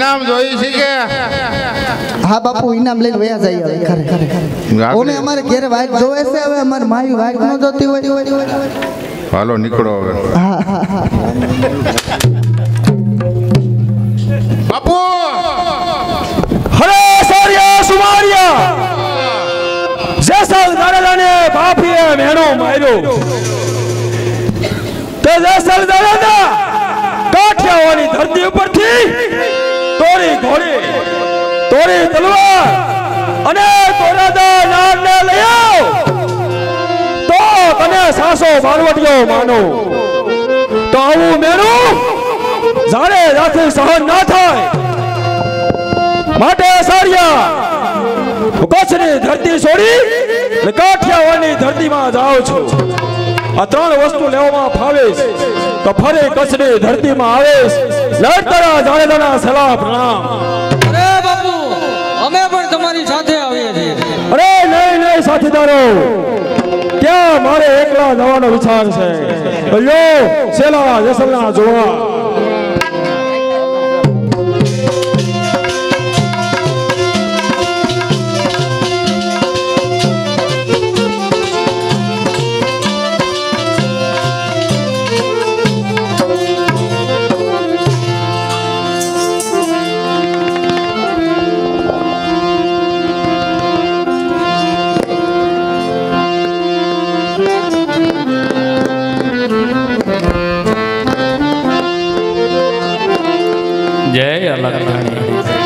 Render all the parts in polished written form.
ઇનામ જોઈ છે કે? હા બાપુ ઇનામ લઈને વયા જાય હવે ખરે ખરે ઓમે અમારે ઘરે વાઈટ જોવે છે હવે અમાર માઈ વાઈટ ન જોતી હોય હાલો નીકળો હવે. હા હા હા બાપુ હરે સોરિયા સુમારિયા જેસલ દાદાને બાપીએ મેણો માર્યો તે જેસલ દાદા કાઠિયાવાડી ધરતી ઉપરથી તોરી ઘોડી તોરી તલવાર અને તોરાદા નારને લઈ આવ તો તને સાસો બારવટીયો માનો તો આવું મેણું જાણે રાતે સહન ના થાય માટે સારિયા કચ્છની ધરતી છોડી કાઠિયાવાડની ધરતીમાં જાઉં છું આ ત્રણ વસ્તુ લેવામાં ફાવેશ તો ફરી કચ્છની ધરતીમાં આવેશ લડતરા જાણેદાના સલાહ પ્રણામ. અરે બાપુ અમે પણ તમારી સાથે આવીએ છીએ. અરે નહીં સાથીદારો ક્યાં મારે એકલા જવાનો વિચાર છે યો સેલા જેસલના જોવા જય અલગધાણી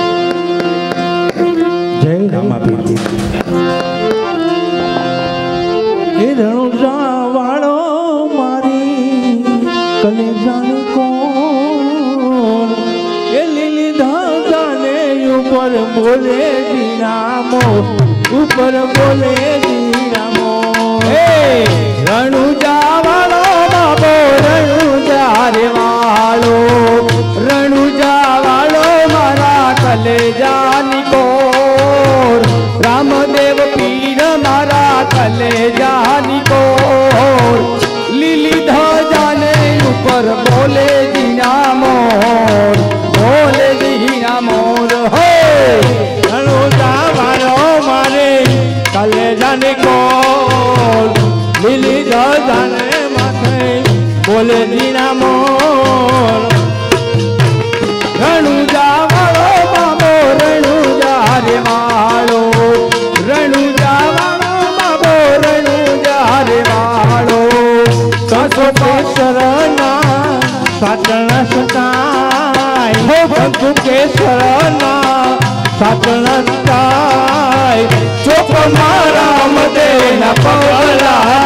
જય રામાપીર. એ રણુજા વાળો મારી કલેજાની કોણ એ લીલી ધાગાને ઉપર બોલે દીનામો ઉપર બોલે દીનામો એ રણુજા વાળો બાબો રણુજા રે વાળો રણુજા વાળો મારા કલેજાની કોર રામદેવ પીર મારા કલેજાની કોર લીલી ધજાને ઉપર બોલે દીના મોર બોલે દીના મોર હો રણુજા વાળો મારે કલેજાની કોર લીલી ધજાને માથે બોલે દીના મોર રણુજા વાળો બાબો રણુજા રે વાળો રણુજા વાળો બાબો રણુજા રે વાળો કસો કેસરના સાતણા સતાય હો ભગુ કેસરના સાતણા સતાય ચોપ મારા મદેના પગલા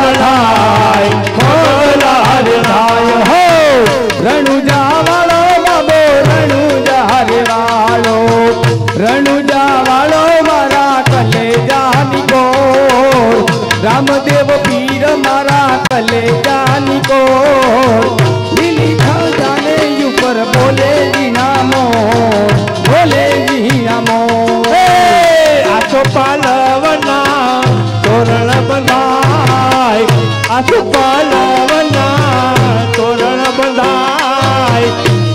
થાય હો રણુજા વાળો બાબો રણુજા રે વાળો રણુજા વાળો મારા કલેજાની કોર રામદેવ પીર મારા કલેજાની કોર લીલી ધજાને ઉપર બોલે દીના મોર બોલે દીના મોર આસો પાલવના તોરણ બંધાય આસો પાલવના તોરણ બંધાય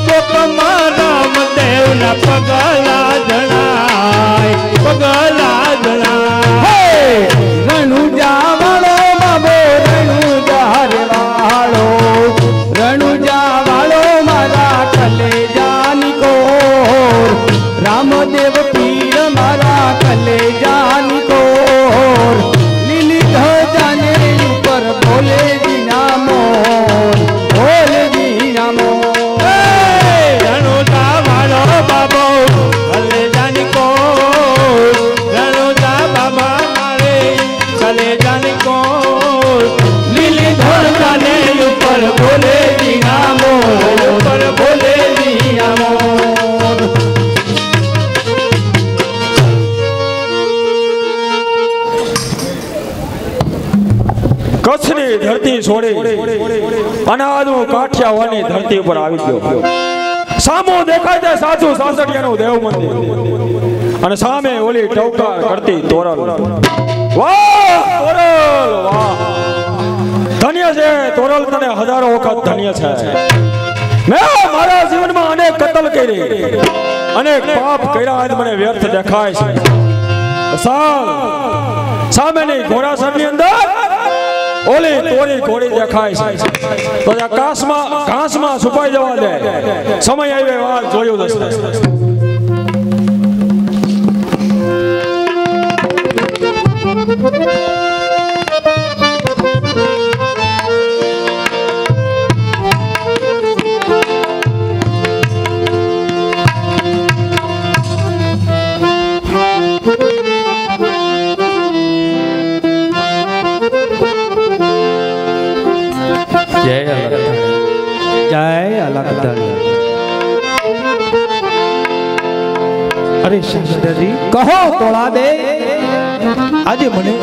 રામદેવના પગલા જણાય પગલા જણાય રણુજા વાળો બાબો રણુજા રે વાળો રણુજા વાળો મારા કલેજાની કોર રામદેવ પીર મારા કલેજાની કોર લીલી ધજાને ઉપર બોલે દીના મોર બોલે દીના મોર બાબો કલેજાની કોર રણુજા બાબા મારે કલેજાની કોર લીલી ધજાને ઉપર બોલે દીના મોર ઉપર બોલે દીના મોર કચ્છની ધરતી છોડી અનાદનું કાઠિયાવાડની ધરતી ઉપર આવી ગયો. સામો દેખાય છે સાચું સાસડિયાનું દેવ મંદિર અને સામે ઓલી ટવકાર કરતી તોરલ. વાહ તોરલ વાહ ધન્ય છે તોરલ, તને હજારો વખત ધન્ય છે. મેં મારા જીવનમાં અનેક કતલ કરી અનેક પાપ કર્યા આજ મને વ્યર્થ દેખાય છે સામેની ઘોડાસરની અંદર ઓલી તોરી ઘોડી દેખાય છે તો ઘાસમાં છુપાઈ જવા દે સમય આવે વાત જોયું જશે અરે શાસ્ત્રીજી કહો તોળા દે આજે મને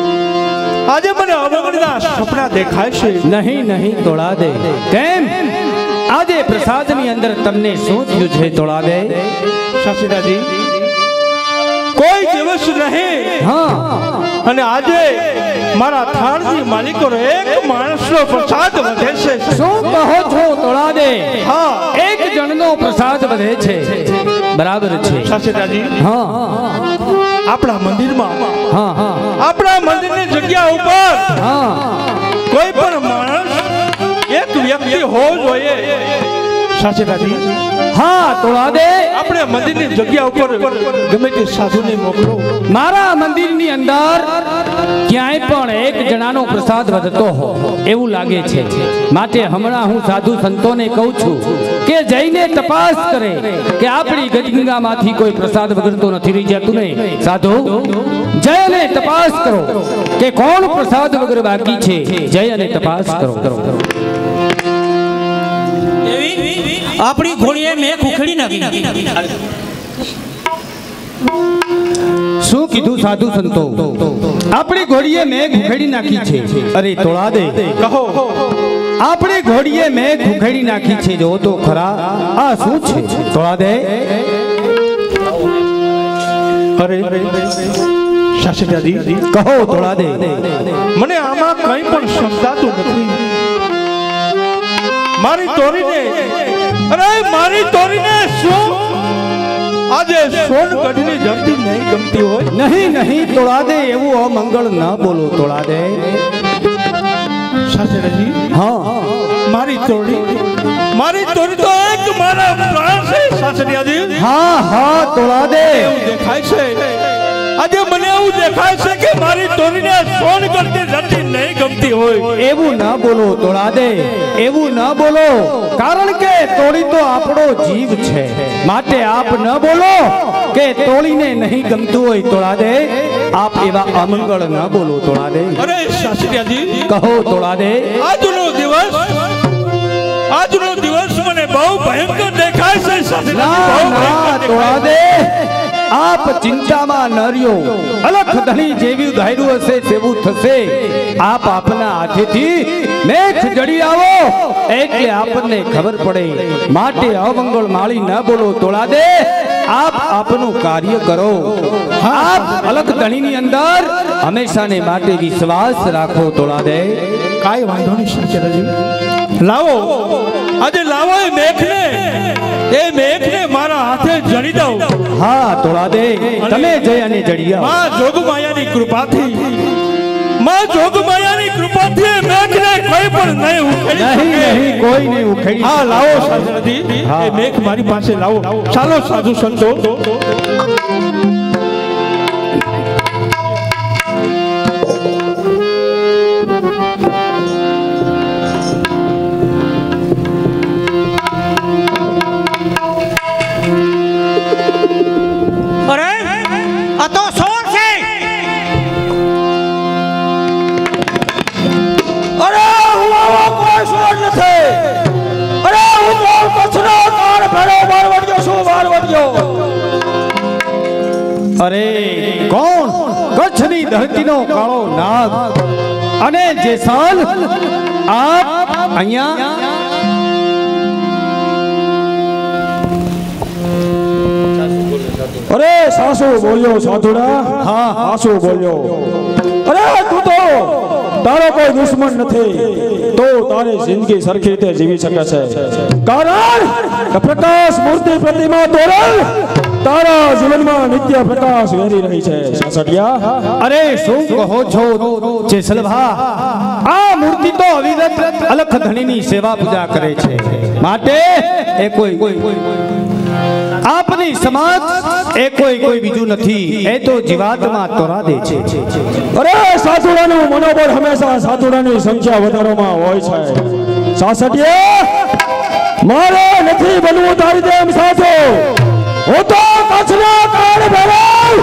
અવગણના સપના દેખાય છે. નહીં તોળા દે કેમ આજે પ્રસાદની અંદર તમને શું થયું છે તોળા દે શાસ્ત્રીજી કોઈ દિવસ નહીં હા અને આજે મારા થાળની માલિકો એક માણસનો પ્રસાદ વધે છે. શું કહો છો તોળા દે હા એક જણનો પ્રસાદ વધે છે બરાબર છે શાસ્ત્રીજી હા આપણા મંદિરમાં હા હા આપણા મંદિરની જગ્યા ઉપર હા કોઈ પણ માણસ એક વ્યક્તિ હોવો જોઈએ. શાસ્ત્રીજી હા તોળા દે આપણે મંદિરની જગ્યા ઉપર ગમે તે સાધુને મોકલો. મારા મંદિરની અંદર ક્યાંય પણ એક જણાનો પ્રસાદ વધતો હો એવું લાગે છે માટે હમણાં હું સાધુ સંતોને કહું છું કે જઈને તપાસ કરે કે આપણી ગજગંગામાંથી કોઈ પ્રસાદ વગરતો નથી રહી જતું નહીં. સાધુ જઈને તપાસ કરો કે કોણ પ્રસાદ વગર બાકી છે. જય અને તપાસ કરો. આપણી ઘોડીએ મેં ઉખેડી નાખી. શું કીધું સાધુ સંતો? આપણી ઘોડીએ મેઘ ઉખેડી નાખી છે. અરે તોળા દે કહો આપણી ઘોડીએ મેઘ ઉખેડી નાખી છે. જો તો ખરા આ શું છે તોળા દે? અરે શાસ્ત્રીજી કહો તોળા દે. મને આમાં કંઈ પણ સમજાતું નથી. મારી તોરીને શું આજે સોનગઢની ધરતી નહીં ગમતી હોય? નહીં તોળા દે એવું અમંગળ ન બોલો તોળા દે. શાસ્ત્રીજી હા મારી તોરી તો એક મારા પ્રાણ છે. શાસ્ત્રીજી હા તોળા દે એવું દેખાય છે આજે મને એવું દેખાય છે કે મારી તોરીને સોનગઢની ધરતી નહીં ગમતી હોય. એવું ન બોલો તોળા દે એવું ન બોલો કારણ કે તોળી તો આપણો જીવ છે માટે આપ ન બોલો કે તોળીને નહીં ગમતું હોય તોળા દે. આપ એવા અમંગળ ન બોલો તોળા દે. અરે શાસ્ત્રીજી કહો તોળા દે. આજનો દિવસ મને બહુ ભયંકર દેખાય છે. ના તોળા દે આપ ચિંતામાં ન રહ્યો. અલખ ધણી જેવી ધાર્યું હશે તેવું થશે. આપ આપના હાથેથી મેઘ જડી આવો એટલે આપણને ખબર પડે માટે અમંગળ માળી ન બોલો તોળા દે. આપ આપનું કાર્ય કરો. આપ અલખ ધણીની અંદર હંમેશાને માટે વિશ્વાસ રાખો તોળા દે. કાંઈ વાંધો નહીં શાસ્ત્રીજી લાવો આજે લાવો એ મેઘને મારા હાથે જડી દઉં. હા તોળા દે તમે જઈ અને જડી આવો. માં જોગમાયાની કૃપાથી મેઘને કોઈ પણ નહીં ઉખેડી નહીં કોઈ નહીં ઉખેડી. હા લાવો શાસ્ત્રીજી એ મેઘ મારી પાસે લાવો. ચાલો સાધુ સંતો. અરે કોણ? કચ્છની ધરતીનો કાળો નાગ અને જેસાલ આપ અહીંયા અરે સાસુ બોલ્યો સાધુડા. હા સાસુ બોલ્યો. અરે તું તો તારો કોઈ દુશ્મન નથી તો તારી જિંદગી સરખી રીતે જીવી શકે છે. કારણ કે પ્રકાશ મૂર્તિ પ્રતિમા તોરણ તારા જીવનમાં નિત્ય પ્રકાશ વેરી રહી છે સાસડિયા. અરે શું કહો છો જેસલભા? આ મૂર્તિ તો અવિરત અલખ ધણીની સેવા પૂજા કરે છે, માટે એ કોઈ આપની સમાજ એ કોઈ બીજું નથી, એ તો જીવાત્મા તોરા દે છે. અરે સાસુડાનું મનોબળ હંમેશા સાસુડાની સંખ્યા વધારવામાં હોય છે સાસડિયા. મારે નથી બનવું તારી જેમ સાચો. હું તો કચ્છના કાળ ભરાવ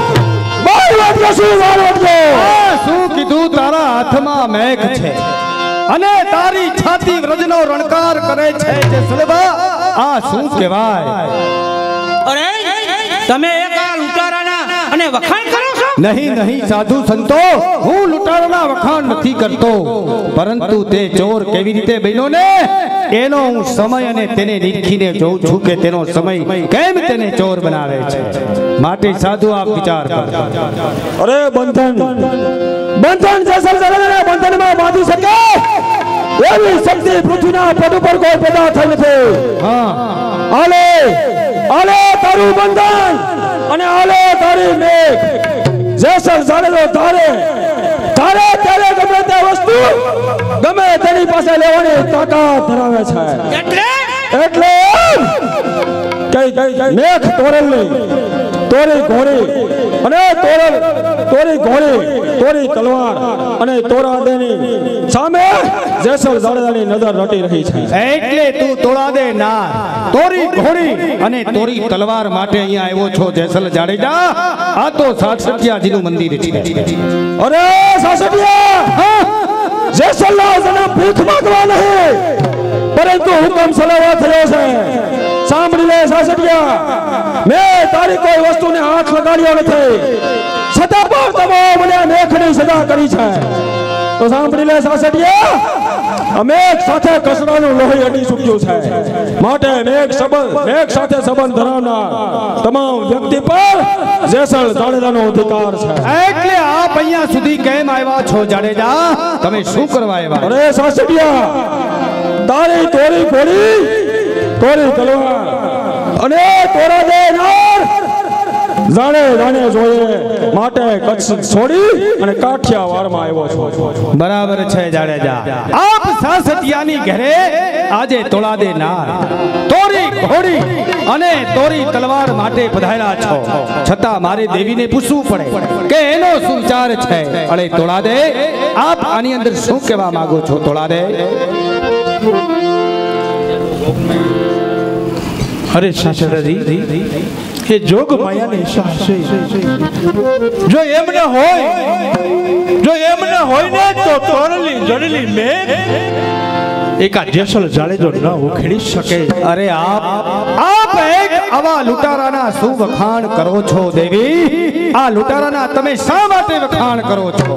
શું કીધું? તારા હાથમાં મેઘ છે અને તારી છાતી વ્રજનો રણકાર કરે છે જેસલભા. આ શું કહેવાય? અરે તમે એક આ લૂંટારાના અને વખાણ કરો છો? નહીં સાધુ સંતો, હું લૂંટારાના વખાણ નથી કરતો, પરંતુ તે ચોર કેવી રીતે બન્યો ને એનો હું સમય અને તેને નીરખીને જોઉં છું કે તેનો સમય કેમ તેને ચોર બનાવે છે. માટે સાધુ આપ વિચાર કરો. અરે બંધન જેસલ જળને બંધનમાં બાંધી શકે એવી શક્તિ પૃથ્વીના પદ ઉપર કોઈ પેદા થઈ નથી. હા, આલે તારું બંધન અને આલે તારી મેઘ. જેસલ જળનો તારે ગમે તે વસ્તુ ગમે તેની પાસે લેવાની તાકાત ધરાવે છે. એટલે કઈ મેઘ તોરલની તોરી ઘોડી અને તોરી તલવાર અને તોરાદેની સામે જેસલ જાડેજાની નજર રટી રહી છે. એટલે તું તોળાદે ના તોરી ઘોડી અને તોરી તલવાર માટે અહીંયા આવ્યો છો જેસલ જાડેજા? આ તો સાસડિયાજીનું મંદિર છે. અરે સાસડિયા, જેસલનો જન્મ ભીખ માંગવા નહીં પરંતુ હુકમ સલાવા થયો છે. સાંભળી લે સાસડિયા, મેં તારી કોઈ વસ્તુને હાથ લગાડ્યો નથી, છતાં પણ તમામ મને મેખની સજા કરી છે. તો સાંભળી લે સાસડિયા, અમે એક સાથે કસરાનું લોહી અડી ચૂક્યું છે. માટે મેઘ સાથે સંબંધ ધરાવનાર તમામ વ્યક્તિ પર જેસલ જાડેજાનો અધિકાર છે. એટલે આપ અહીંયા સુધી કેમ આવ્યા છો જાડેજા? તમે શું કરવા આવ્યા? અરે સાસડિયા, તારી તોરી ઘોડી તોરી તલવાર અને તોરા દેનાર જાણે જોઈએ માટે કચ્છ છોડી અને કાઠિયાવાડમાં આવ્યો છો. બરાબર છે જાડેજા, આપ સાસડિયાની ઘરે આજે તોળા દેનાર તોરી ઘોડી અને તોરી તલવાર માટે પધાર્યા છો, છતાં મારે દેવીને પૂછવું પડે કે એનો શું વિચાર છે. અરે તોળા દે, આપ આની અંદર શું કહેવા માંગો છો? તોળા દે. અરે સાસરાજી, એ જોગ માયાને ઈચ્છા છે. જો એમને હોય ને તો તોરલી જડેલી મેઘ એકા જેસલ જાડેજો ન ઉખેડી શકે. અરે આપ એક આવા લૂંટારાના શું વખાણ કરો છો દેવી? આ લૂંટારાના તમે શા માટે વખાણ કરો છો?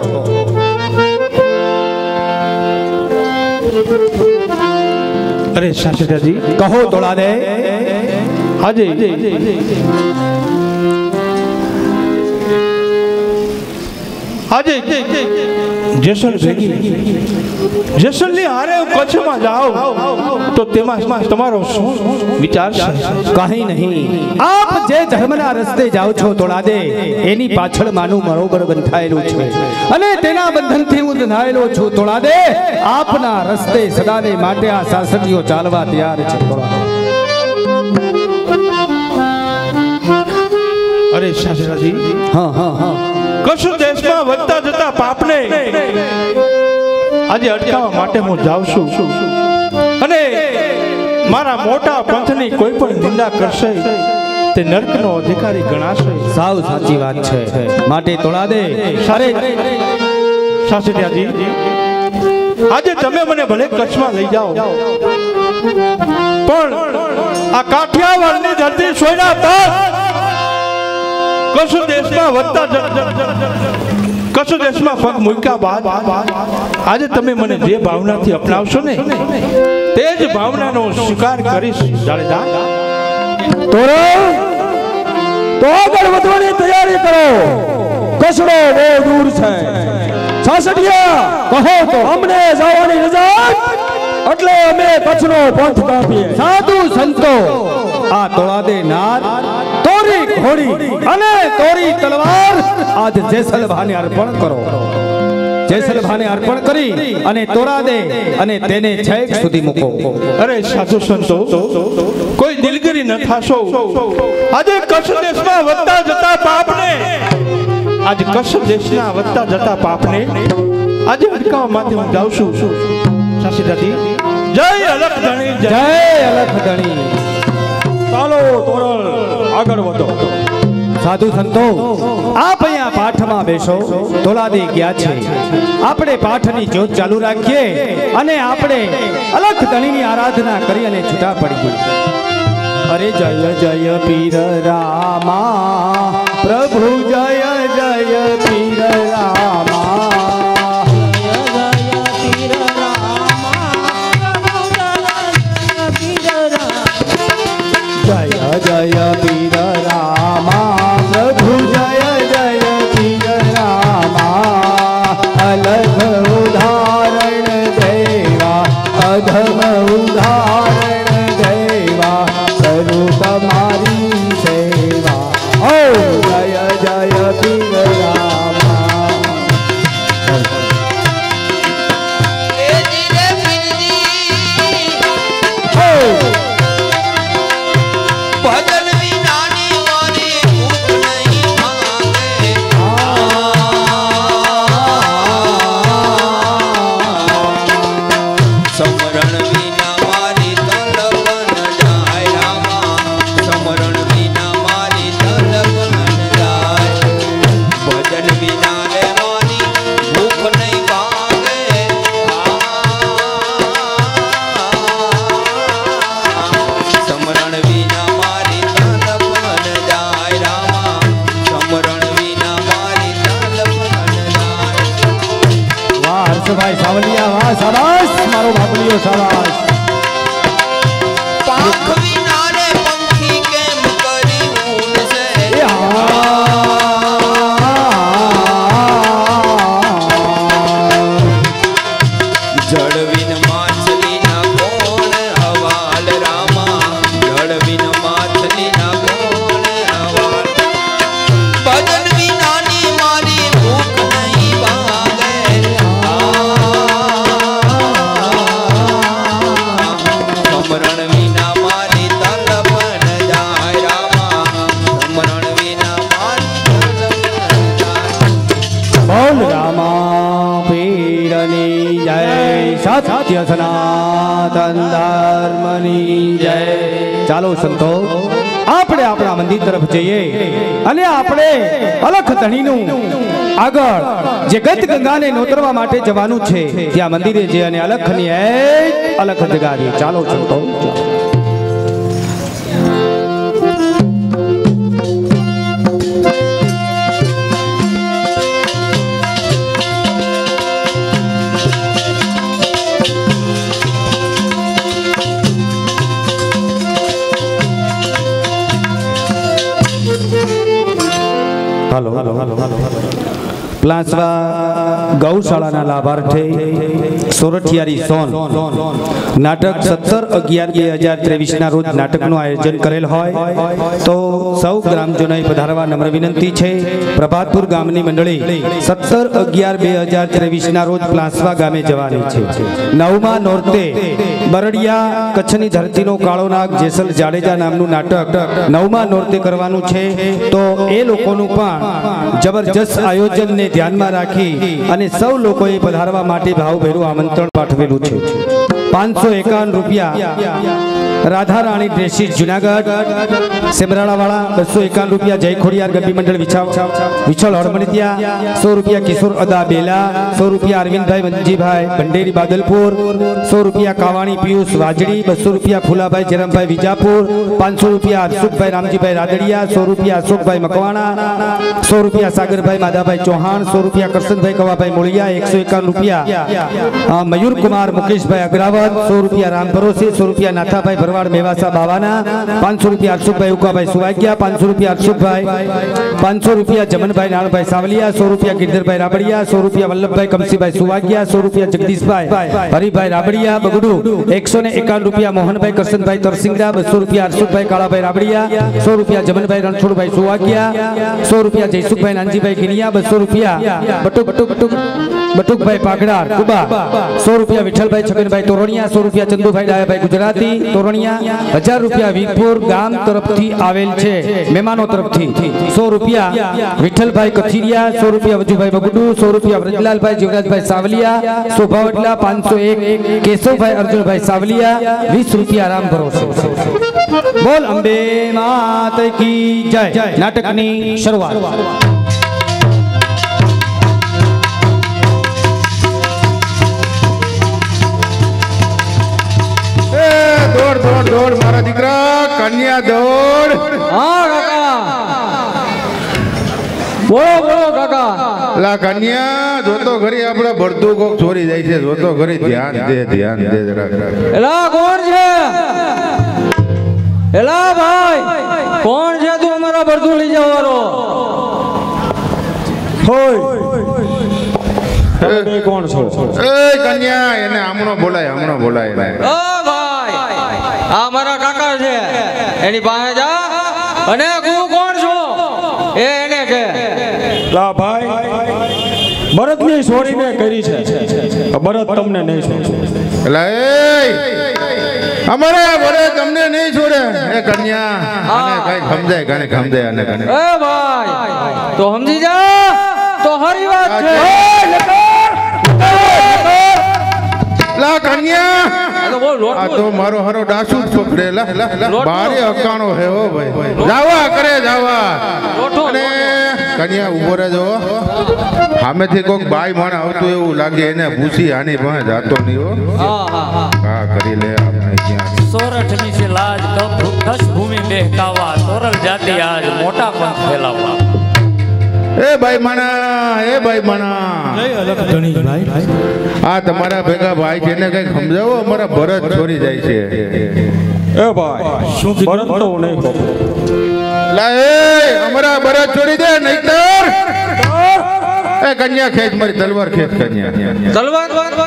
અરે સાસરાજી, કહો તોળા દે. આજે જેસલ જેસલની હારે કચ્છમાં જાઓ તો તેમાં તમારો શું વિચાર છે? કहीं નહીં, આપ જે ધર્મના રસ્તે જાઓ છો તોળા દે, એની પાછળ માનું બરોબર બંધાયેલું છે અને તેના બંધનથી હું બંધાયેલો છું. તોળા દે, આપના રસ્તે સદાને માટે આ સાસડીઓ ચાલવા તૈયાર છે. અરે સાસરાજી, હા, કચ્છ દેશમાં વધતા જતા પાપને આજે અટકાવવા માટે હું જાઉં છું અને મારા મોટા પંથની કોઈ પણ નિંદા કરશે તે નરકનો અધિકારી ગણાશે. સાવ સાચી વાત છે. માટે તોળા દે. અરે સાસરિયાજી, આજે તમે મને ભલે કચ્છમાં લઈ જાઓ પણ આ કાઠિયાવાડની ધરતી સોયના તક કચ્છ દેશમાં પગ મૂક્યા બાદ આજે તમે મને જે ભાવનાથી અપનાવશો ને તે જ ભાવનાનો સ્વીકાર કરીશ. જાડેજા, તો આગળ વધવાની તૈયારી કરો. કસડો બહુ દૂર છે. સાસડિયા, કહો તો અમને જવાની રજા એટલે અમે કચ્છનો પંથ કાપીએ. સાધુ સંતો આ તોળાદે નાર તોરી ઘોડી અને તોરી તલવાર આજ જેસલભાને અર્પણ કરો. જેસલભાને અર્પણ કરી અને તોરાદે અને તેને છેક સુધી મૂકો. અરે સાધુ સંતો, કોઈ દિલગીરી ન થાશો. આજે કચ્છ દેશમાં વધતા જતા પાપને આજે કચ્છ દેશના વધતા જતા પાપને આજે અટકાવવા માટે હું જાઉં છું. સાસીદાદી, જય અલખ ધણી, જય અલખ ધણી. ચાલો તોરલ આગળ વધો. સાધુ સંતો આપ અહીંયા પાઠમાં બેસો. તોલાદે ગયા છે, આપણે પાઠની જ્યોત ચાલુ રાખીએ અને આપણે અલખ ધણીની આરાધના કરી અને છૂટા પડીએ. અરે જય જય પીર રામા પ્રભુ, જય જય પીર રામા. જય જય પીર રામા પ્રભુ, જય જય પીર રામા. અલગ ઉદાહરણ દેવા, અધમ ઉદાહરણ દેવા, કરું તમારી સેવા. ઓ જય જય પીર રામા. ભાઈ સાવલિયા, વાહ શાબાશ મારો બાપલીઓ, શાબાશ. પાંખ વિના રે પંખી કેમ કરી ઉડશે. જળવીન માછલી ના કોણ હવાલ રામા, જળવીન માછલી ના કોણ હવાલ. ભજન વિનાની મારી ભૂખ નહીં ભાગે. સમરણ વિના મારી તલપન જાય રામા, સમરણ વિના મારી તલપન જાય. બોલ રામા પીરની જય, સત્ય સનાતન ધર્મની જય. ચાલો સંતો આપણે આપણા મંદિર તરફ જઈએ અને આપણે અલખ ધણીનું આગળ જે ગત ગંગાને નોતરવા માટે જવાનું છે ત્યાં મંદિરે જઈએ અને અલખની એક અલખ જગાડીએ. ચાલો સંતો. પ્લાસવા ગૌશાળાના લાભાર્થે સોરઠિયારી સોન નાટક 17/11/2023 ના રોજ નાટકનું આયોજન કરેલ હોય તો સૌ ગ્રામજનોએ પધારવા નમ્ર વિનંતી છે. પ્રભાતપુર ગામની મંડળી 17/11/2023 ના રોજ પ્લાસવા ગામે જવાની છે. 9મા નોરતે બરડિયા કચ્છની ધરતીનો કાળો નાગ જેસલ જાડેજા નામનું નાટક 9મા નોરતે કરવાનું છે. તો એ લોકોનું પણ જબરજસ્ત આયોજનને ધ્યાનમાં રાખી અને સૌ લોકોએ પધારવા માટે ભાવભેરું આમંત્રણ પાઠવેલું છે. 551 રૂપિયા રાધારાણી ડ્રેસીસ જુનાગઢ સેમરાળાવાળા, 251 રૂપિયા જય ખોડિયાર ગરબી મંડળ વિછોલ હળમણિયા, 100 રૂપિયા કિશોર અદા બેલા, 100 રૂપિયા અરવિંદભાઈ મંજીભાઈ ભંડેરી બાદલપુર, 100 રૂપિયા કાવાણી પિયુષ વાજડી, 200 રૂપિયા ફુલાભાઈ જયરામભાઈ વિજાપુર, 500 રૂપિયા હરસુખભાઈ રામજીભાઈ રાદડિયા, 100 રૂપિયા અશોકભાઈ મકવાણા, 100 રૂપિયા સાગરભાઈ માધાભાઈ ચૌહાણ, 100 રૂપિયા કરશનભાઈ કવાભાઈ મોળિયા, 151 રૂપિયા મયુરકુમાર મુકેશભાઈ અગ્રાવત, રાવત 100 રૂપિયા રામ ભરોસે 100 રૂપિયા નાથાભાઈ ભરવાડ મેવાસા બાવાના 500 રૂપિયા હર્ષુભાઈ ઉકાભાઈ સુવાગ્યા 500 રૂપિયા હર્ષુભાઈ 500 રૂપિયા જમનભાઈ નાણભાઈ સાવલિયા 100 રૂપિયા ગિરધરભાઈ રાબડિયા 100 રૂપિયા વલ્લભભાઈ કમસીભાઈ સુવાગ્યા 100 રૂપિયા જગદીશભાઈ હરિભાઈ રાબડિયા બગડુ 151 રૂપિયા મોહનભાઈ કરશનભાઈ તરસિંગડા 200 રૂપિયા હર્ષુભાઈ કાળાભાઈ રાબડિયા 100 રૂપિયા જમનભાઈ રણછોડભાઈ સુવાગ્યા 100 રૂપિયા જયસુખભાઈ નાનજીભાઈ ગિનિયા 200 રૂપિયા બટુકભાઈ પાગડાર કુબા 100 રૂપિયા વિઠ્ઠલભાઈ છગનભાઈ તોરણિયા 100 રૂપિયા ચંદુભાઈ ડાયાભાઈ ગુજરાતી તોરણિયા 1000 રૂપિયા વીરપુર ગામ તરફથી આવેલ છે મહેમાનો તરફથી 100 રૂપિયા વિઠ્ઠલભાઈ કથિરિયા 100 રૂપિયા વજુભાઈ બગડુ 100 રૂપિયા વ્રજલાલભાઈ જીવરાજભાઈ સાવલિયા શોભાવટલા 501 કેશવભાઈ અર્જુનભાઈ સાવલિયા 20 રૂપિયા રામ ભરોસે બોલ અંબે માત કી જય નાટકની શરૂઆત દોડ દોડ દોડ મારા દીકરા કન્યા દોડ. હા કાકા બોલો બોલો કાકા. લા કન્યા જોતો ઘરી આપડા ભરતું કોક ચોરી જાય છે. જોતો ઘરી ધ્યાન દે જરા. એલા કોણ છે? એલા ભાઈ કોણ છે તું અમારા ભરતું લઈ જવાનો? હોય કોણ છો? એ કન્યા એને હમણો બોલાય એને. ઓ ભાઈ આ મારા કાકા છે એની પાસે જા અને હું કોણ છું એને કે. લા ભાઈ ભરતની છોડીને કરી છે ભરત તમને નહીં છોડે. એટલે અમારા ભરે તમને નહીં છોડે. એ કન્યા આને કઈ સમજાય આને કને. એ ભાઈ તો સમજી જા તો હરી વાત છે. લા કન્યા આ તો મારો હરો ડાસુ જ પકડેલા બારે હકાણો હે હો ભાઈ. જાવા કરે અને કન્યા ઉભો રહેજો. સામેથી કોક બાઈ માણ આવતું એવું લાગે એને ભૂસી આની પાસે જાતો નહીં હો. હા કરી લે આપણે ક્યાં સોરઠની છે લાજ દસ ભૂમિ બેહકાવા તોરલ જાતિ આજ મોટા પણ ફેલાવા. એ ભાઈ માણા આ તમારા ભેગા ભાઈ છે ને કઈ સમજાવો. અમારા ભરત છોરી જાય છે. એ ભાઈ શું ભરત તો નહીં લા એ અમારા ભરત છોડી દે નહીતર એ કન્યા ખેંચ મારી તલવાર ખેંચ કન્યા તલવાર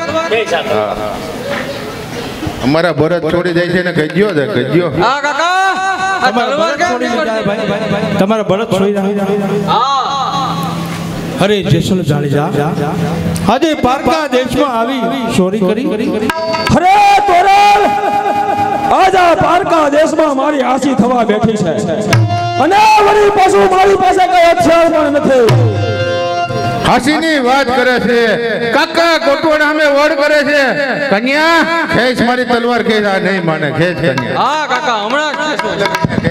અમારા ભરત છોડી જાય છે ને કહેજો દે કહેજો. હા કાકા આ તલવાર કેમ તમારા ભરત છોડી જાય. અરે જેસલ જાડેજા આજે પારકા દેશમાં આવી ચોરી કરી. અરે તોરલ આજ આ પારકા દેશમાં મારી આસી થવા બેઠી છે અને વળી પાછું મારી પાસે કઈ હથિયાર પણ નથી. હાસીની વાત કરે છે કાકા કોટવાડ સામે વડ કરે છે. કન્યા ખેંચ મારી તલવાર ખેંચ. આ નહીં માને ખેંચ કન્યા. હા કાકા હમણાં જ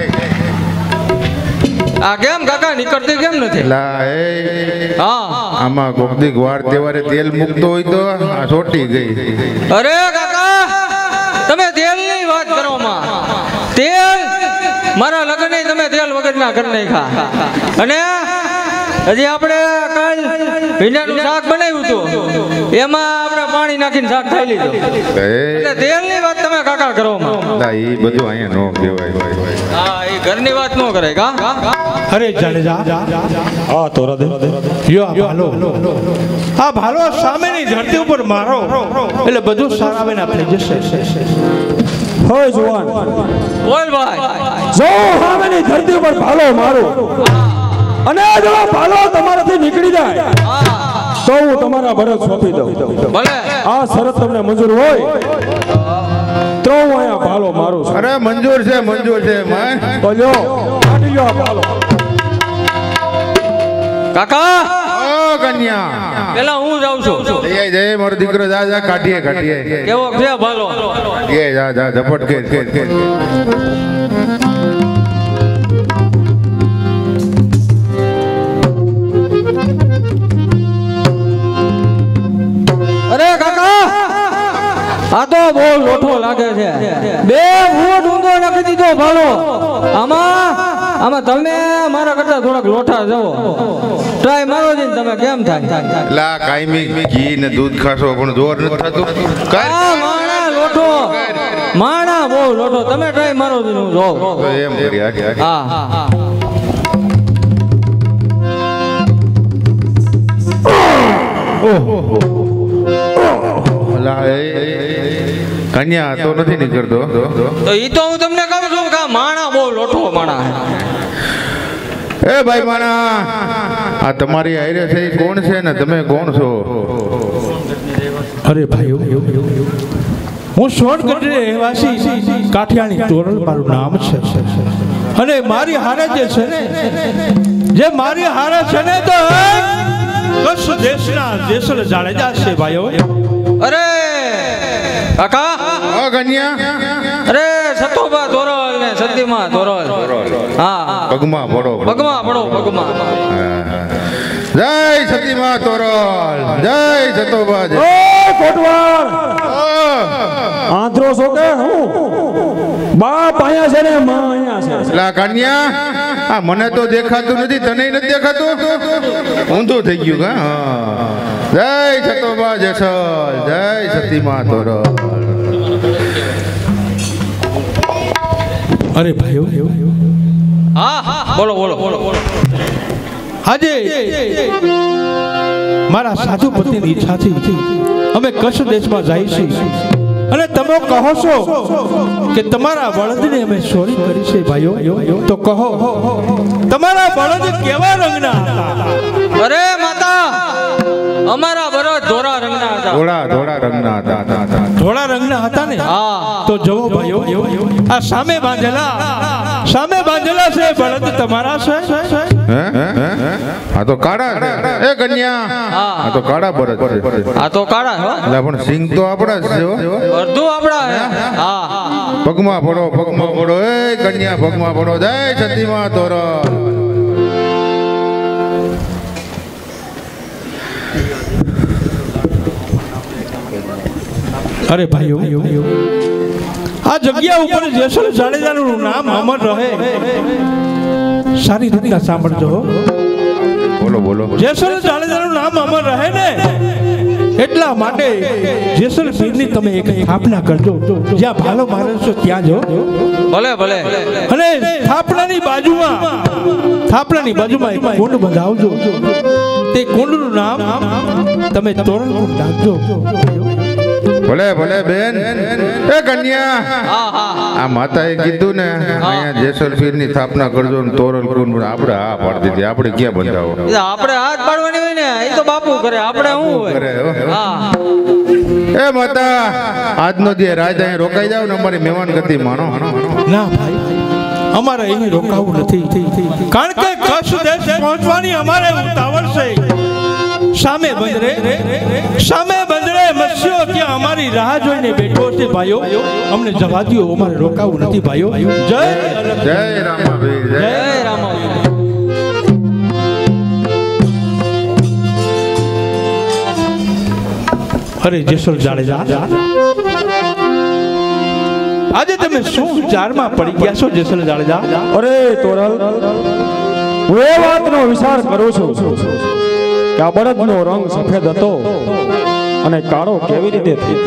આ કેમ કાકા નીકળતી કેમ નથી? લા એ હા આમાં કોકદીક વાર તહેવારે તેલ મૂકતો હોય તો આ છોટી ગઈ. અરે કાકા તમે તેલની વાત કરો માં. તેલ મારા લગ્ન તમે તેલ વગરના કરી નાખ્યા અને હજી આપણે કાલ ભીંડાનું શાક બનાવ્યું હતું એમાં આપણે પાણી નાખીને શાક ખાઈ લીધું. એટલે તેલની વાત તમે કાકા કરો માં. એ બધું અહીંયા નો કહેવાય. હા એ ઘરની વાત નો કરે કા. અરે જાડેજા હા તો આ ભાલો સામેની ધરતી ઉપર મારો એટલે બધું સારાવેના થઈ જશે. હોય જુવાન બોલ ભાઈ જો સામેની ધરતી ઉપર ભાલો મારો અને જો ભાલો તમારાથી નીકળી જાય તો હું તમારા ભરત સોંપી દઉં. ભલે આ શરત તમને મંજૂર હોય તો હું અહીંયા ભાલો મારું છું. અરે મંજૂર છે બોલો કાઢી લ્યો આ ભાલો. કાકા ઓ કન્યા પેલા હું જાઉં છું. જય મારો દીકરો જા કાઢીએ કેવો છે ભાલો? જા ઝપટ કે અરે કાકા આ તો બહુ લોઠો લાગે છે. બે ફૂટ ઊંધો નાખી દીધો ભાલો. આમાં તમે મારા કરતા થોડાક લોઠા જવો. ટ્રાય મારો ને તમે કેમ થાય? લા કાયમી ઘી ને દૂધ ખાશો પણ જોર નથી થતું. મારા લોઠા લોઠો માણા બહુ લોઠો તમે ટ્રાય મારો દીનું જો તો એમ કરી આગે હા કન્યા તો નથી નીકળતો તો ઈ તો હું તમને કહું છું કે માણા બહુ લોઠો માણા એ ભાઈ માણા આ તમારી આયરે છે ઈ કોણ છે ને તમે કોણ છો? અરે ભાઈઓ હું શોર્ટકટ રહેવાસી કાઠિયાણી તોરલ મારું નામ છે અને મારી હારે જે છે ને જે મારી હારે છે ને તો કચ્છ દેશના જેસલ જાડેજા છે ભાઈઓ. અરે કાકા ઓ કન્યા અરે સતોબા તોરલ ને સતીમાં તોરલ હા પગમાં પડો પગમાં પડો પગમાં જય સતીમાં તોરલ જય સતોબા જય ઓ કોટવાળ આંધળો છો કે હું બાપ અહીંયા છે ને માં અહીંયા છે લા કન્યા આ મને તો દેખાતું નથી તને નથી દેખાતું ઊંધું થઈ ગયું કા જય સતોબા જેસલ જય સતીમાં તોરલ. અરે ભાઈઓ હા બોલો બોલો બોલો આજે મારા સાધુ પતિની ઈચ્છાથી અમે કચ્છ દેશમાં જઈએ છીએ અને તમે કહો છો કે તમારા બળદને અમે ચોરી કરી છે ભાઈઓ તો કહો તમારા બળદ કેવા રંગના હતા? અરે માતા અમારા બળદ ધોળા રંગના હતા ધોળા રંગના હતા ધોળા રંગના હતા ને હા તો જવો ભાઈઓ આ સામે બાંધેલા છે બળદ તમારા છે? હે આ તો કાળા એ કન્યા આ તો કાળા બળદ છે આ તો કાળા હો એટલે પણ સિંગ તો આપણા જ છે હો. અડધું આપડા હે હા પગમાં પડો એ કન્યા પગમાં પડો જય સતીમાં તોરલ. અરે ભાઈઓ આ જગ્યા ઉપર જેસલ જાડેજાનું નામ અમર રહે સારી રીતના સાંભળજો. બોલો જેસલ જાડેજાનું નામ અમર રહે ને એટલા માટે જેસલ પીરની તમે એક સ્થાપના કરજો જ્યાં ભાલો મારે છો ત્યાં જો ભલે ભલે અને સ્થાપનાની બાજુમાં એક કુંડ બંધાવજો તે કુંડનું નામ તમે તોરણ કુંડ રાખજો. ભલે બેન એ કન્યા આ માતાએ કીધું ને અહીંયા જેસલપીર ની સ્થાપના કરજો ને તોરલ કુંડ આપણે હા પાડી દીધી આપણે ક્યાં બંધાવો આપણે હાથ પાડવાની હોય ને એ તો બાપુ કરે આપણે શું કરે હોય હા એ માતા આજનો દી રાજ અહીં રોકાઈ જાવ ને અમારી મહેમાન ગતિ માણો. ના ભાઈ અમારે અહીં રોકાવું નથી કારણ કે કચ્છ દેશ પહોંચવાની અમારે ઉતાવળ છે. સામે બંદરે મત્સ્યો ત્યાં અમારી રાહ જોઈને બેઠો છે ભાઈઓ અમને જવા દો અમારે રોકાવું નથી ભાઈઓ. જય રામાવીર જય રામાવીર. અરે જેસલ જાડેજા આજે તમે શું વિચારમાં પડી ગયા છો જેસલ જાડેજા? અરે તોરલ હું એ વાતનો વિચાર કરું છું કે આ બળદનો રંગ સફેદ હતો અને કાળો કેવી રીતે થઈ?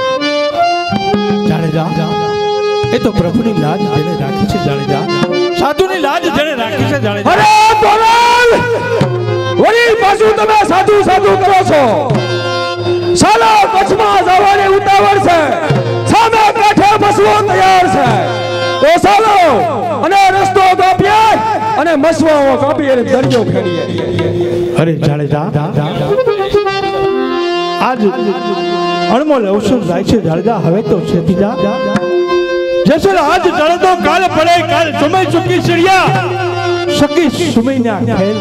જાડેજા એ તો પ્રભુની લાજ જેને રાખી છે જાડેજા સાધુની લાજ જેને રાખી છે જાડેજા. અરે તોરલ વળી પાછું તમે સાધુ કરો છો સાલો કચ્છમાં જવાની ઉતાવળ છે સામે કાંઠે બસવો તૈયાર છે તો ચાલો અને રસ્તો કાપીએ અને મસવાઓ કાપી અને દરિયો ખેડીએ. અરે જાડેજા આજ અણમોલ અવસર જાય છે જાડેજા હવે તો છેતી જા જેસલ આજ જળ તો કાલ પડે કાલ સમય ચૂકી ચડિયા સકી સુમૈના ખેલ.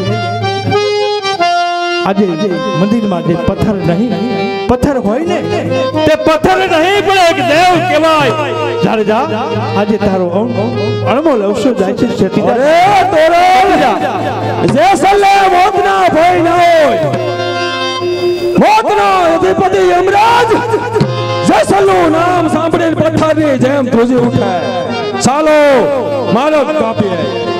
આજે મંદિરમાં જે પથ્થર હોય ને તે પથ્થર નહીં પણ એક દેવ કહેવાય. જાડેજા આજે તારો અણમોલ અવસર જાય છે છેતી જા. અરે તોરલ જેસલે મોતના ભય ન હોય મોતનો અધિપતિ યમરાજ જેસલનું નામ સાંભળીને પથ્થરની જેમ ધ્રુજી ઉઠે ચાલો મારો કાપીએ.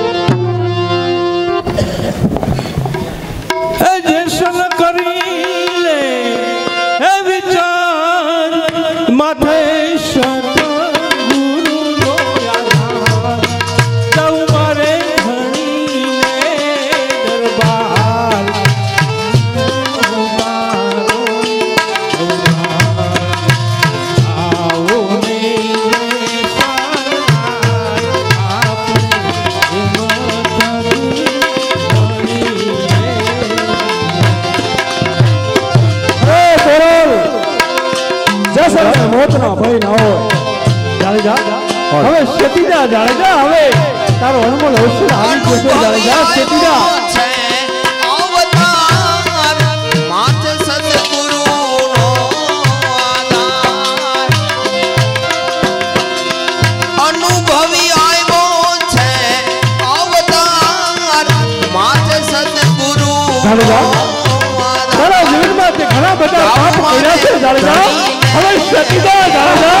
જેસલ કરીને એ વિચાર માથે મોતના ભય ના હોય. જાડેજા હવે શેતીજા જાડેજા હવે તારો અનમોલ અવસર આવી ગયો છે. જાડેજા શેતીજા તારા જીવનમાં તે ઘણા બધા પાપ કર્યા છે. જાડેજા હવે શેતીજા જાડેજા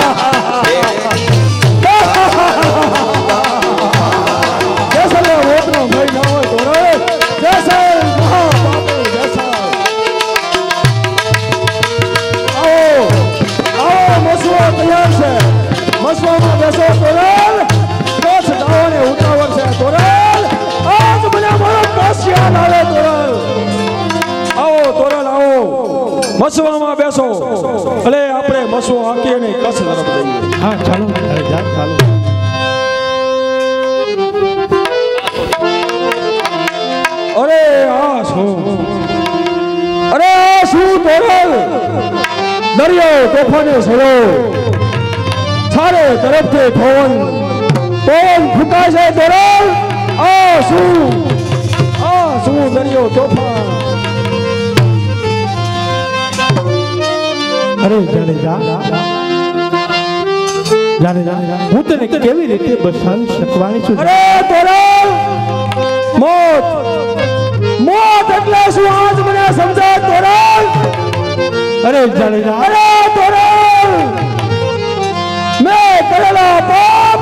મસવામાં બેસો તોરલ દોષ દાવાને ઉતાવળ છે. તોરલ આજ મને મારો કસ યાદ આવે. તોરલ આવો, તોરલ આવો, મસવામાં બેસો. અલે આપણે મસવો હાકીએ ને કસ તરફ જઈએ. હા ચાલો ચાલો. અરે આ શું, અરે આ શું તોરલ? દરિયો તોફાને સડો, ચારે તરફથી પવન ફૂંકાય છે. તોરલ આ શું દરિયો તોફાન? અરે જાડેજા હું તને કેવી રીતે બસાવી શકવાની છું? અરે તોરલ, મોત એટલે શું આજ મને સમજાય. તોરલ અરે જાડેજા, અરે તોરલ, મેં કરેલા પાપ,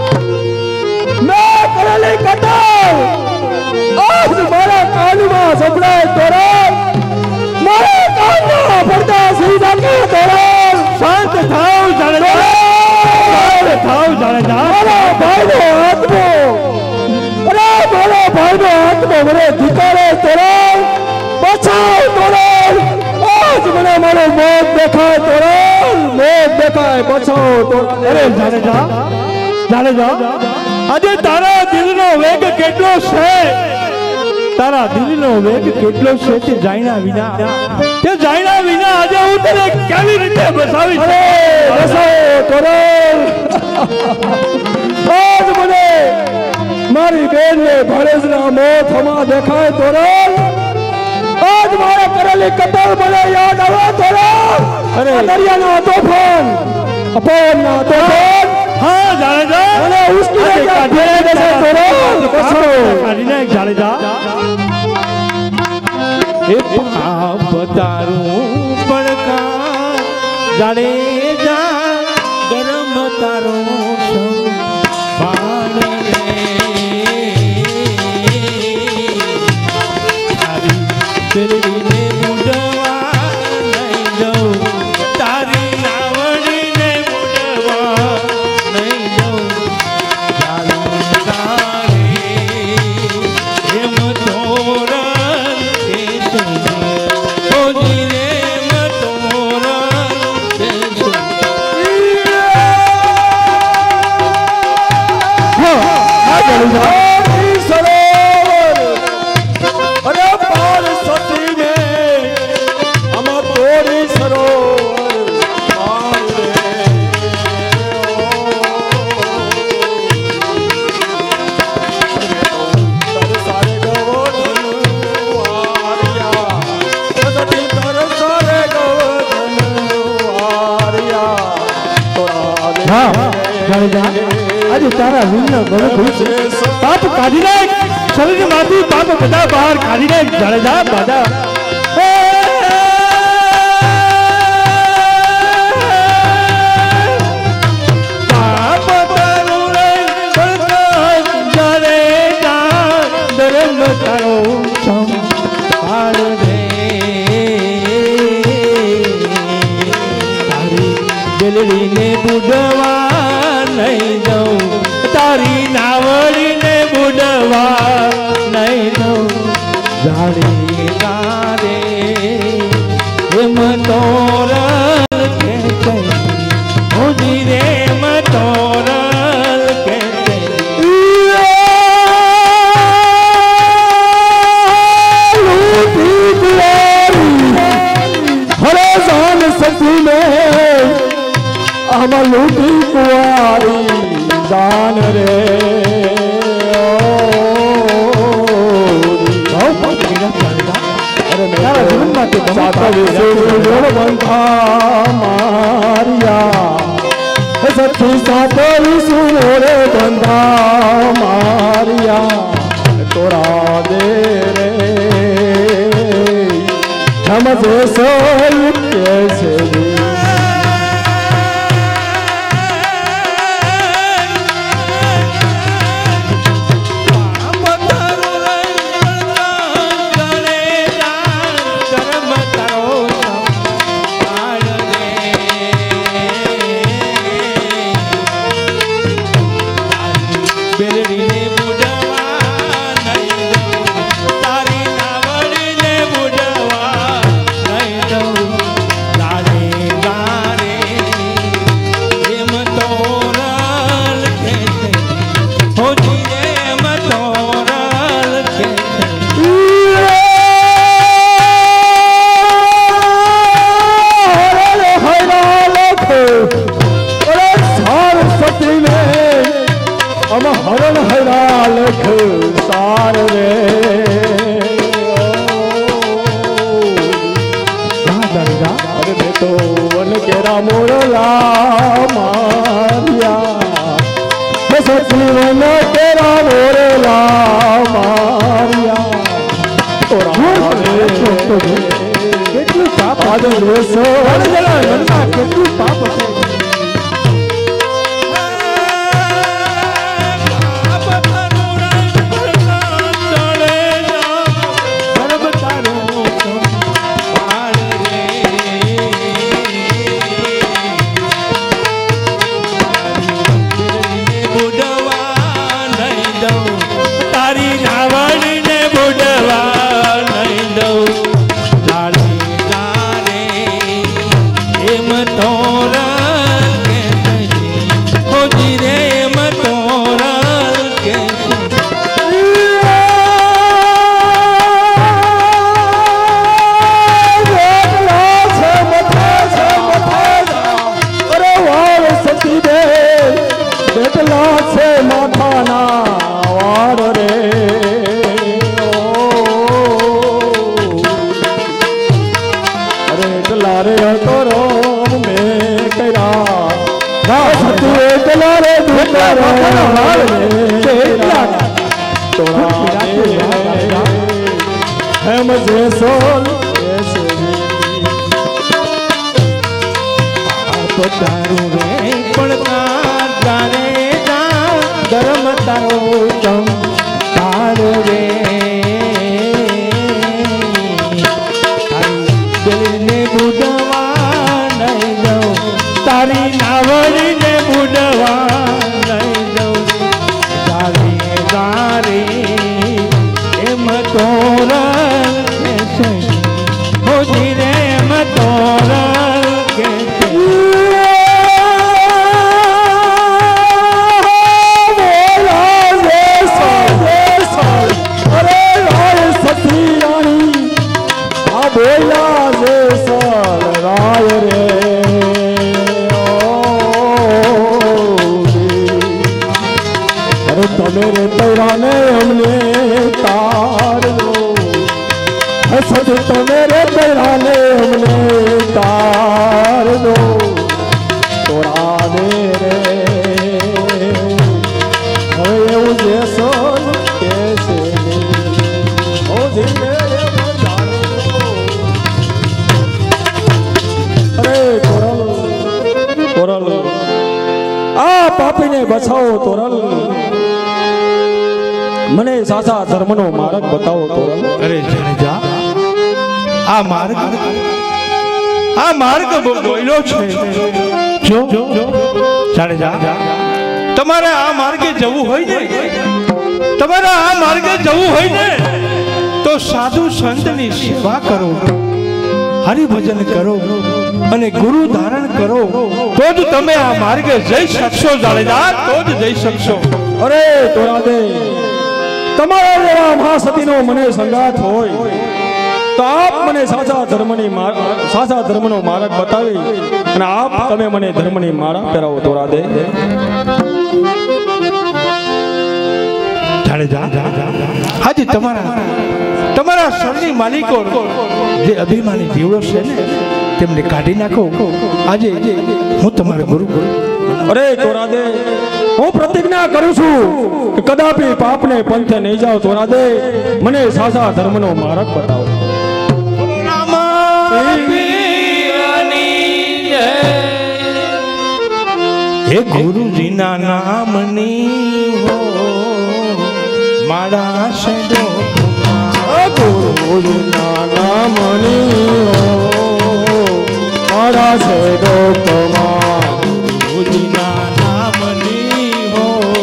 મેં કરેલી કટાર આજ મારા કાનમાં સંભળાય. તોરલ મારા કાનના પડદા સહી જાકે. તોરલ શાંત થાવ જાડેજા, મારા ભાઈનો આત્મો, અરે મારા ભાઈનો આત્મો મને ધિકારે. તોરલ બચાવ. તોરલ આજ મને મારો મોત દેખાય. તોરલ મોત દેખાય, બચાવ. તોરલ અરે જાડેજા આજે તારા દિલનો વેગ કેટલો છે? તારા દિલનો વેગ કેટલો છે તે જાણ્યા વિના આજે હું તને કેવી રીતે બસાવી? બસાવો તોરલ. આજ મને મારી બેનને ભરેજના મોત હમા દેખાય. તોરલ આજ મારે કરેલી કતલ મને યાદ આવે. તોરલ અરે દરિયાના તોફાન, અપોનના તોફાન, હા જાડેજા અને ઉસકી કાઢી દે. તોરલ બસાવો. કાઢીને જાડેજા એ પાપ તારું પડકાર જાડેજા ગરમ તારો સંભાળ રે. તારી શેરડીને બુડવા નહીં દઉં, તારી નાવડીને બુડવા નહીં દઉં. એમ તોરણ અરે પાર સતી में हम तोरी सरोवर सारे गवो આજે તારા વીરનો ઘણો પાપ કાઢી નાખ. શરીરમાંથી પાપ બધા બહાર કાઢી નાખ. જાડેજા બાદા ને બુડવા નહીં દઉં, તારી નાવડીને બુડવા નહીં દઉં. જાડી તારે એમ તોરલ કે હોજી રે એમ તોરલ કે हरे जान सती में આમાં લૂટી કુવારી દાન રે અરે મેરા બંધા મારિયા સખી સાતરી સુરે બંધા મારિયા તોરા દે રે हमसे सोई कैसे हरण हरा लख सार रे अरे मैं तो वन केरा मोरला मारिया मैं सची वन केरा मोरला मारिया કેટલું પાપ આજે રોસો કેટલું પાપ હશે બચાવો તોરલ મને સાચા ધર્મનો માર્ગ બતાવો તોરલ અરે જનેજા આ માર્ગ બોલ્યો છે જો જાડેજા તમારે આ માર્ગે જવું હોય ને તો સાધુ સંતની સેવા કરો હરિભજન કરો અને ગુરુ ધારણ કરો તો જ તમે આ માર્ગે જઈ શકશો જાડેજા તો જ જઈ શકશો અરે તોરા દે તમારા જેવા મહાસતીનો મને સંગાથ હોય તો આપ મને સાચા ધર્મનો માર્ગ બતાવી અને આપ તમે મને ધર્મની માળા પહેરાવો તોરા દે. આજે તમારા શરની માલિકો જે અભિમાની જીવડો છે ને તેમને કાઢી નાખો. આજે હું તમારો ગુરુ. અરે તોરા દે, હું પ્રતિજ્ઞા કરું છું કે કદાપી પાપને પંથે નહીં જાઓ. તોરા દે, મને સાચા ધર્મનો માર્ગ બતાવો. હે ગુરુજીના નામની હો મારા શેડો, ગુરુજીના નામની હો મારા શેડો કમા, ગુરુજીના નામની હો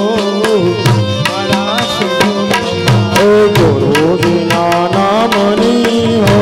મારા શેડો કમા, ગુરુજીના નામની હો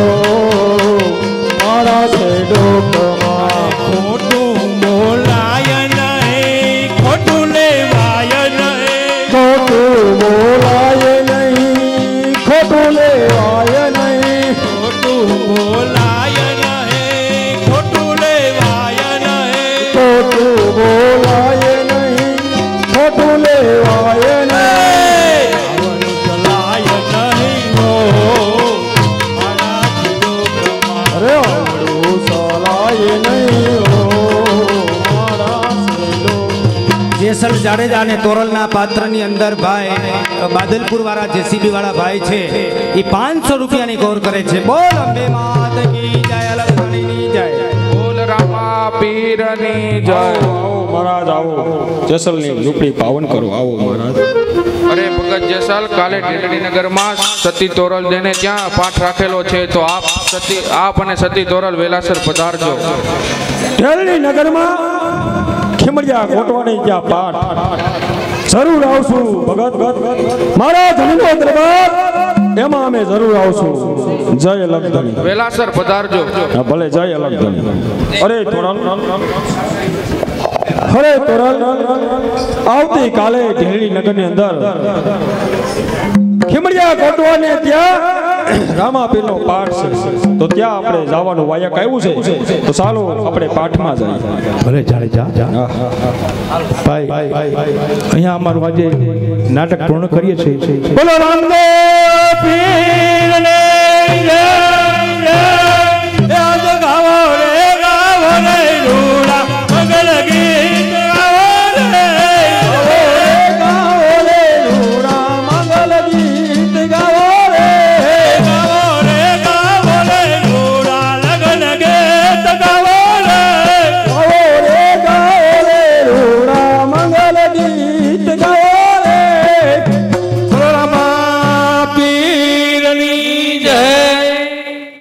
મારા શેડો કમા. ખોટું બોલાય નહીં, ખોટું લેવાય નહીં, ખોટું બોલાય નહીં, ખોટું લેવાય નહીં, ખોટું બોલાય નહીં, ખોટું લેવાય નહીં, ખોટું બોલાય નહીં, ખોટું લેવાય નહીં, ચલાય નહીં હો મારા શેડો કમા. અરે આવડું સલાય નહીં હો મારા શેડો. જેસલ જાડેજા અને તોરલના પાત્રની અંદર ભાઈ બાદલપુર વાળા જેસીબી વાળા ભાઈ છે એ 500 રૂપિયાની ગોર કરે છે. બોલ અંબે માત કી જય, લક્ષ્મણીની જય. બોલ રામા પીરની જય. આવો મહારાજ, આવો જેસલની ઝૂંપડી પાવન કરો. આવો મહારાજ. અરે ભગત જેસલ, કાલે ઢેલડીનગરમાં સતી તોરલ દેને ત્યાં પાઠ રાખેલો છે, તો આપ અને સતી તોરલ વેલાસર પધારજો. ઢેલડી નગરમાં ખીમડિયા કોટવાની ત્યાં પાઠ જરૂર આવશું ભગત. મારા ધણીનો દરબાર એમાં અમે જરૂર આવશું. જય લખધણી. વેલાસર પધારજો. હા, ભલે. જય લખધણી. અરે તોરલ, આવતી કાલે ઢેલડી નગરની અંદર ખીમડિયા કોટવાને ત્યાં રામાપીરનો પાઠ છે, તો ત્યાં આપણે જવાનું વાયક આવ્યું છે, તો ચાલો આપણે પાઠમાં જઈએ. ભલે જાડેજા ભાઈ, અહીંયા અમારું આજે નાટક પૂર્ણ કરીએ છીએ. બોલો રામદેવ પીરને